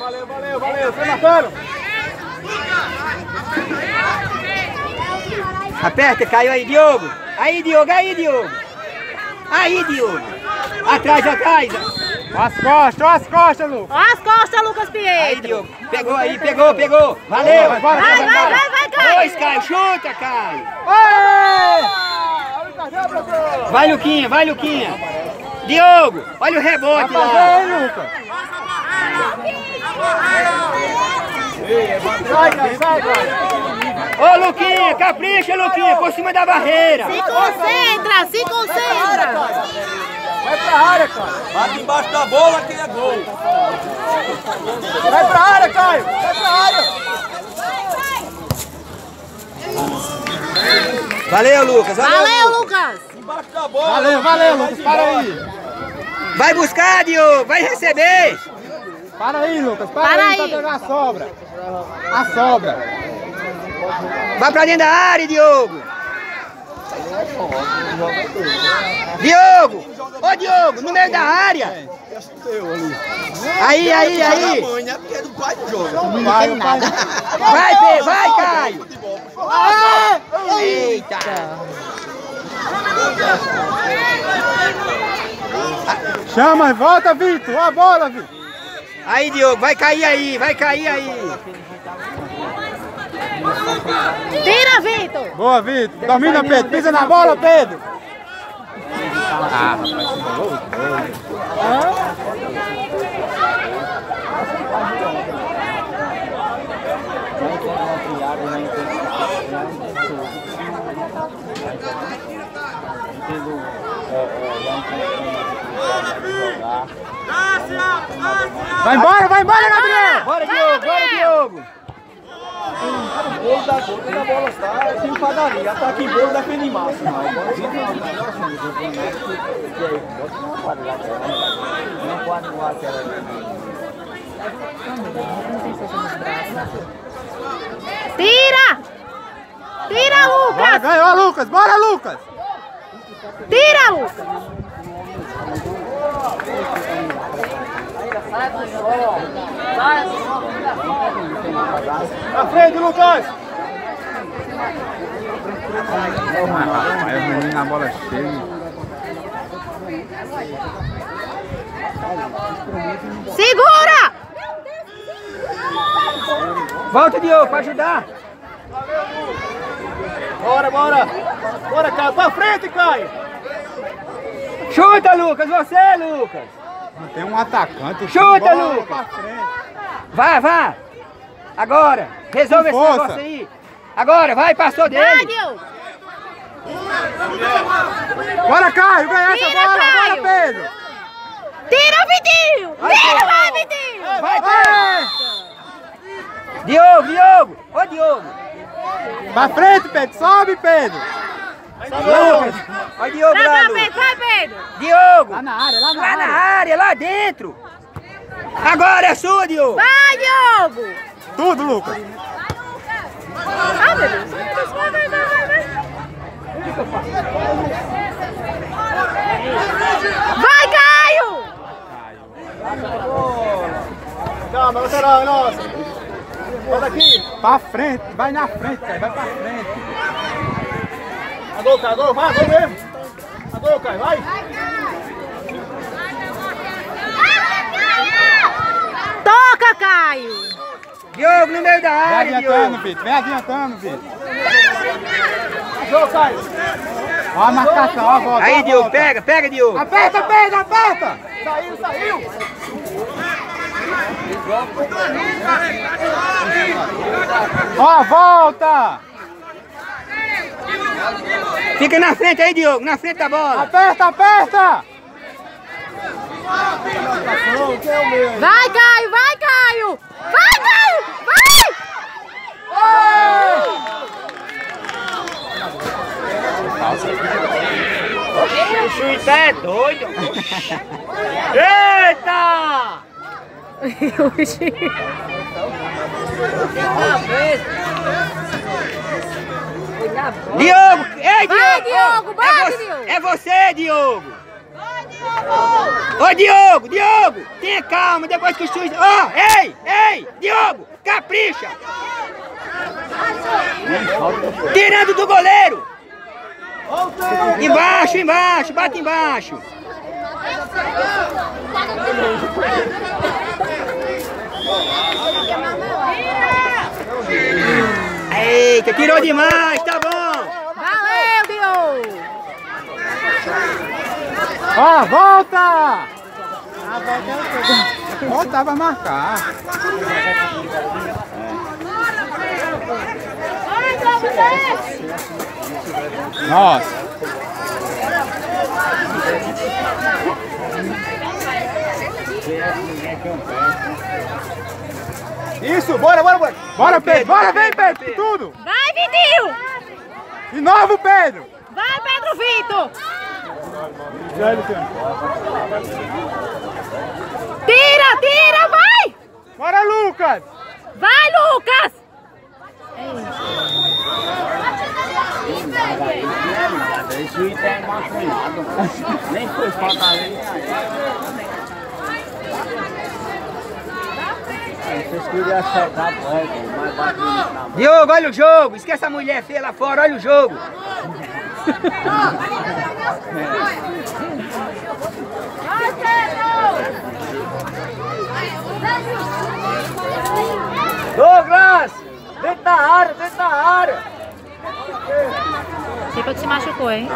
valeu. Foi marcando. Aperta, caiu aí, Diogo. Aí, Diogo. Aí, Diogo. Atrás. As costas, Lucas. Ó as costas, Lucas Pietro. Aí, Diogo. Pegou aí, pegou. Valeu. Vai, Caio. Dois, Caio. Chuta, Caio. Vai! Vai, Luquinha. Diogo, olha o rebote lá. Vai, Lucas. Sai. Ô, Luquinha, capricha, Luquinha, por cima da barreira. Se concentra. Vai pra área, cara. Bate embaixo da bola que é gol. Vai pra área, Caio. Vai pra área. Valeu, Lucas. Valeu, Lucas. Embaixo da bola. Valeu, Lucas. Para aí. Vai buscar, Diogo. Vai receber. Para aí, Lucas. Para aí. Tá pegando a sobra. Vai pra dentro da área, Diogo. Ô, Diogo, no meio da área. Aí. Porque é do pai do jogo. Vai, Pedro, vai, Caio. Eita. Chama, volta, Vitor. A bola, Vitor. Aí, Diogo, vai cair aí. Tira, Vitor. Boa, Vitor. Domina, Pedro. Pisa na bola, Pedro. Vai embora, Gabriel! Bora, Diogo! O bolo da bola está tem padaria, tá aqui bolo daquele massa. Tira, Lucas! Ganhou, Lucas! Bora, Lucas! Tira, Lucas! Na frente, Lucas! Rapaz, o menino na bola cheia. Segura! Volta, Diogo, pra ajudar. Bora, Caio. Pra frente, Caio. Chuta, Lucas. Você, Lucas. Não tem um atacante. Chuta, bola Lucas. pra frente. Vai. Agora. Resolve esse negócio aí. Agora, vai, passou dele. Vai, Diogo! Bora, Caio. Ganha essa Tira, bola. Caio. Bora, Pedro. Tira, Vitinho! Vai, Vitinho! Vai, Diogo. Ô, Diogo. Pra frente, Pedro. Sobe, Pedro. Lucas. Olha o Diogo lá, Vai, Lucas. Pedro! Diogo. Lá na área, Lá na área, lá dentro. Agora é sua, Diogo. Vai, Diogo! Tudo, Lucas. Ah, meu Deus! Vai, Caio! Calma, lateral, é nossa. Bota aqui. Pra frente. Vai na frente, Caio. Vai pra frente. Agora, Caio. Vai mesmo. Agora, Caio. Vai. Toca, Caio! Diogo no meio da área, Vem adiantando, Diogo. Vitor. Vem adiantando, Vitor. Jogo, Caio. Ó a marcação, ó a volta. Aí, Diogo, pega, Diogo. Aperta, Pedro, aperta. Saiu. Ó a volta. Fica na frente aí, Diogo, na frente da bola. Aperta. Vai, Caio! Vai, Caio! O juiz é doido. Eita! Diogo! Ei, Diogo! Vai, Diogo! Bate, Diogo! É você, Diogo! Ô, Diogo, Diogo, tenha calma, depois que o juiz... Ó, ei, Diogo, capricha. Tirando do goleiro. Embaixo, bate embaixo. Eita, tirou demais, tá bom. Valeu, Diogo. Ó, volta! Volta pra marcar. Nossa. Isso, bora. Bora, Pedro, vem, Pedro, tudo. Vai, Vitinho. De novo, Pedro. Vai, Pedro Vitor. Tira, vai. Bora, Lucas. Vai, Lucas. Esse juiz é maconhado. Nem foi falta ali. Vocês queriam acertar a bola, mas bateu na mão. Diogo, olha o jogo. Esquece a mulher feia lá fora, olha o jogo. Douglas! Dentro da área! Tipo que se machucou, hein?